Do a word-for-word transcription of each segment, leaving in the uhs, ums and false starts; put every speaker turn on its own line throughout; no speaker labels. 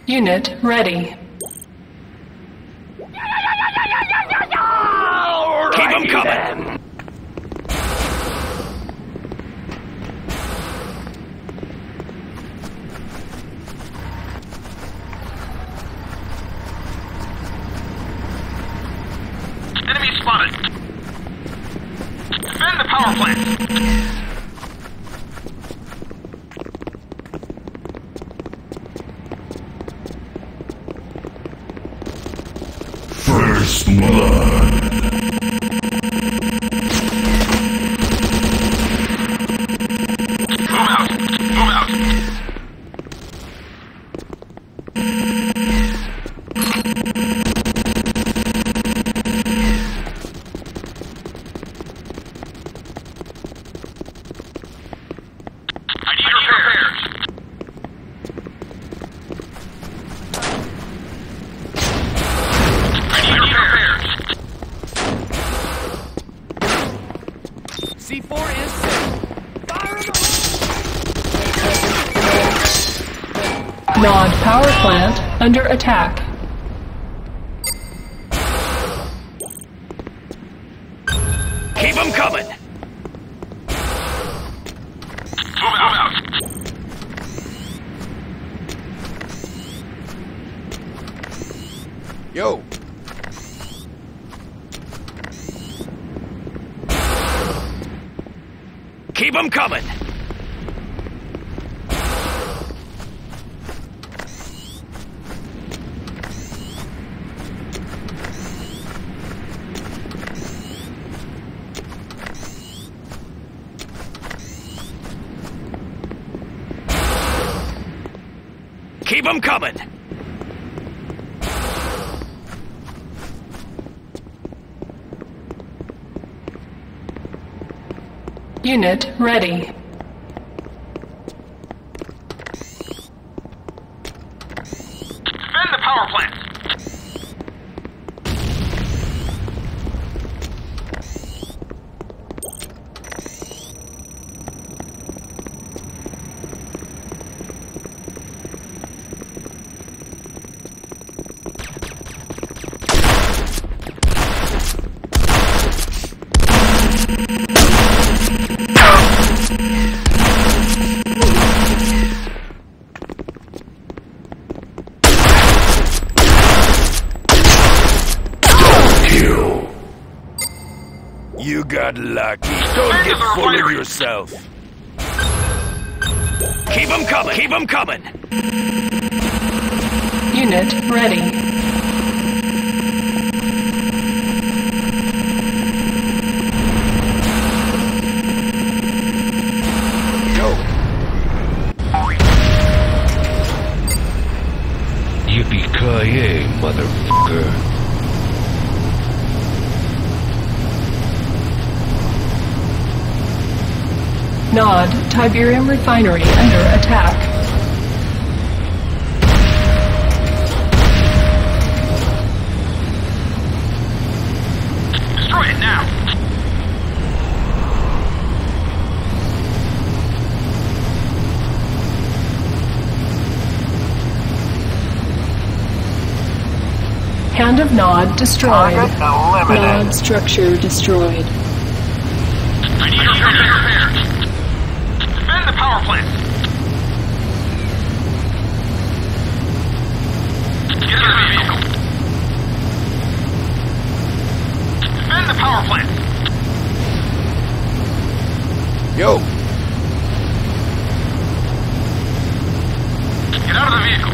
Unit ready.
Keep them coming!
Enemy spotted. Defend the power plant.
First blood.
Move out. Move out. I need repairs. I need repairs.
C four is set. Fire in the
Nod power plant under attack.
Keep them coming!
Move out.
Yo! Keep them coming! Keep them coming!
Unit ready.
Defend the power plant.
Kill.
You got lucky. Don't get full of yourself. Keep them coming! Keep them coming!
Unit ready.
Yippee-ki-yay, motherfucker.
Nod Tiberium Refinery under attack.
Destroy it now.
Hand of Nod destroyed. Nod structure destroyed.
I need repairs. Defend the power plant. Get out of the vehicle. Defend the power plant.
Yo!
Get out of the vehicle.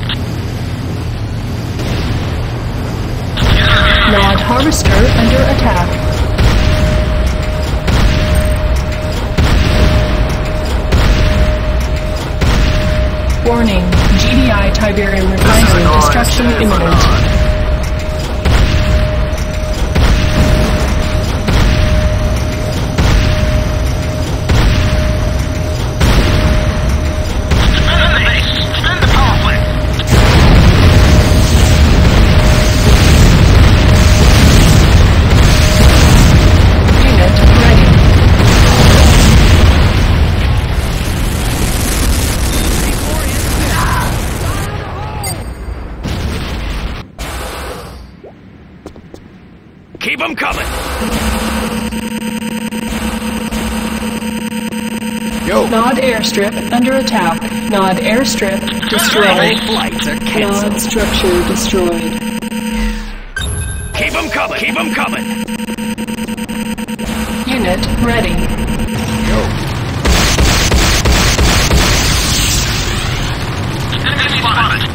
Nod Harvester under attack. Warning, G D I Tiberium Refinery destruction imminent.
Defend the base. Defend the power plant.
Unit ready.
them coming! Yo!
Nod airstrip under attack. Nod airstrip destroyed.
Flights are
Nod
canceled.
structure destroyed.
Keep them coming! Keep them coming!
Unit ready.
Yo!
Enemy spotted.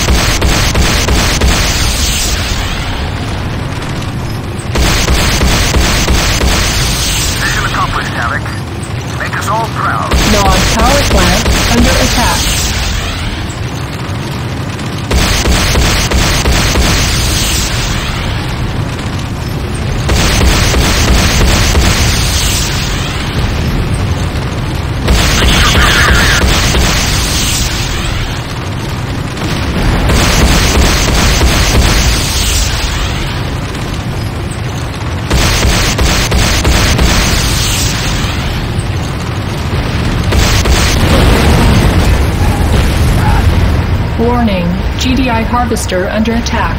Mission accomplished, Havoc. Make us all proud.
Nod power plant under attack. Warning, G D I harvester under attack.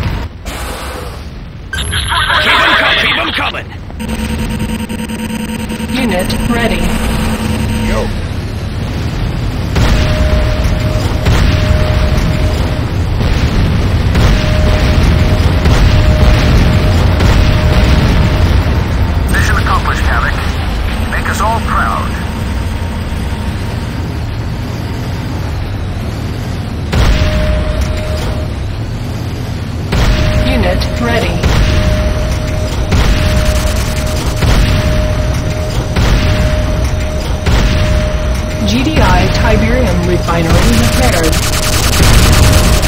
Keep them coming! Keep them coming!
Unit ready.
Yo!
Mission accomplished, Havoc. Make us all proud.
Unit ready. G D I Tiberium refinery repaired.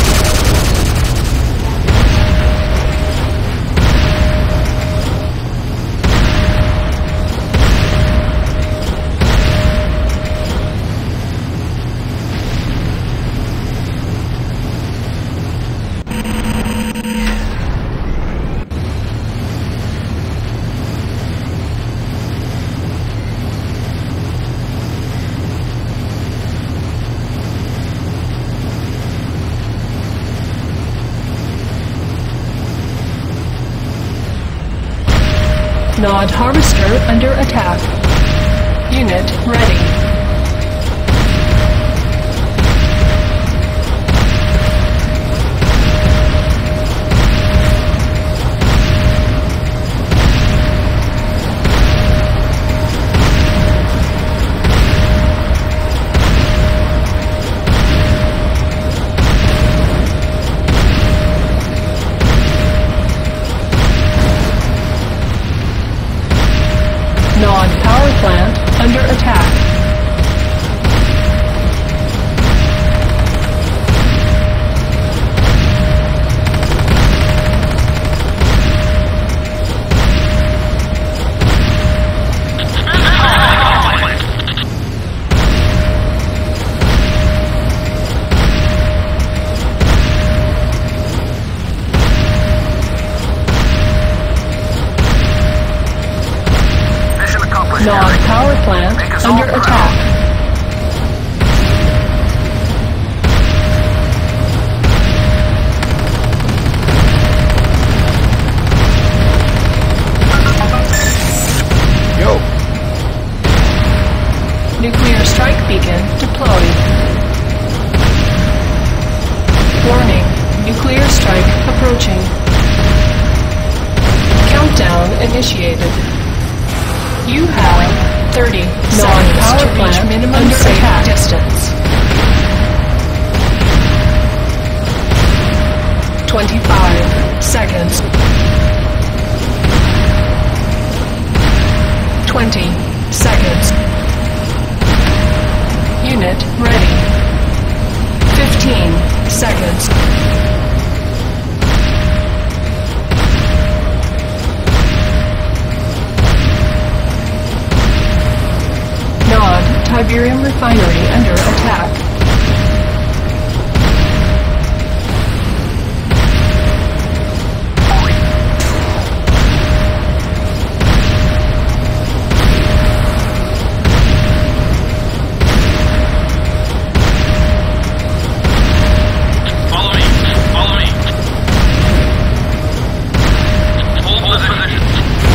Nod harvester under attack. Unit ready. Nod power plant under attack. Nod power plant
Make us all
under
proud.
attack.
Yo!
Nuclear strike beacon deployed. Warning, nuclear strike approaching. Countdown initiated. You have thirty seconds
power
to reach
plant
minimum
under
safe
attack.
distance. twenty-five seconds. twenty seconds. Unit ready. fifteen seconds. Nod Tiberium refinery under attack.
Follow me. Follow me. Hold position.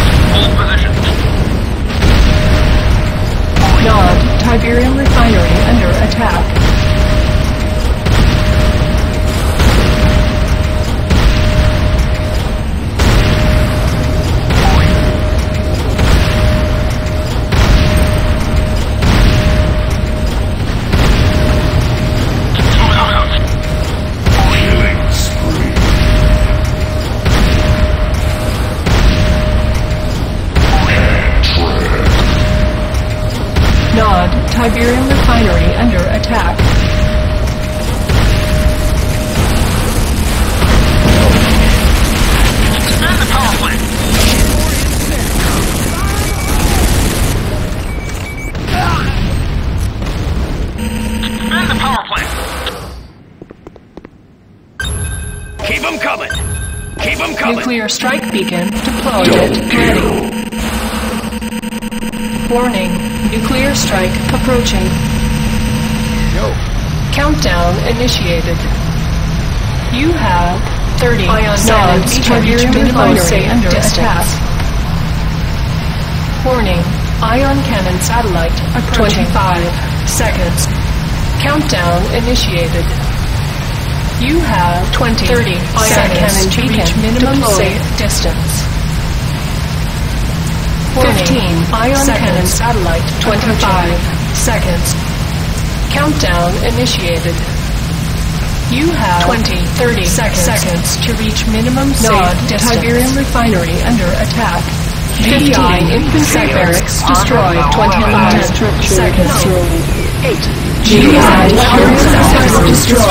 Keep them coming! Keep them coming!
Nuclear strike beacon deployed.
Double kill.
Warning. Nuclear strike approaching.
Yo.
Countdown initiated. You have thirty ion nods to reach minimum safe under attack. Warning. Ion cannon satellite approaching. twenty-five seconds. Countdown initiated. You have twenty, thirty ion cannon to reach minimum safe distance. fifteen ion cannon satellite twenty-five seconds. Countdown initiated. You have twenty, thirty seconds, seconds to reach minimum safe distance. Tiberium refinery under attack. G D I infantry barracks destroyed. twenty-nine seconds. eight. G D I refinery destroyed.